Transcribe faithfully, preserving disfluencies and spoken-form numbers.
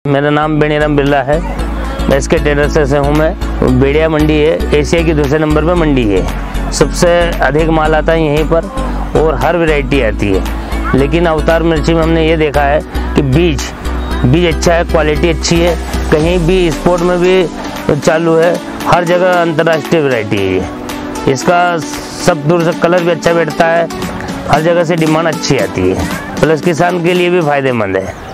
मेरा नाम बेनीराम बिरला है। मैं इसके टेलर से हूँ। मैं बेड़िया मंडी है, एशिया की दूसरे नंबर पे मंडी है। सबसे अधिक माल आता है यहीं पर और हर वैरायटी आती है। लेकिन अवतार मिर्ची में हमने ये देखा है कि बीज बीज अच्छा है, क्वालिटी अच्छी है, कहीं भी एक्सपोर्ट में भी चालू है, हर जगह अंतर्राष्ट्रीय वैरायटी है ये। इसका सब दूर से कलर भी अच्छा बैठता है, हर जगह से डिमांड अच्छी आती है, प्लस किसान के लिए भी फायदेमंद है।